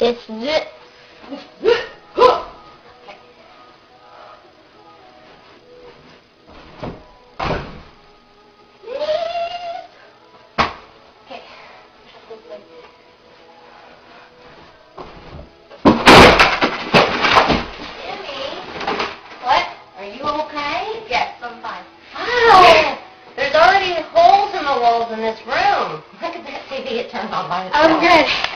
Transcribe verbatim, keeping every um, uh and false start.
It's zip. There's already holes in the walls in this room. Look at that T V, it turned on by itself. I'm good.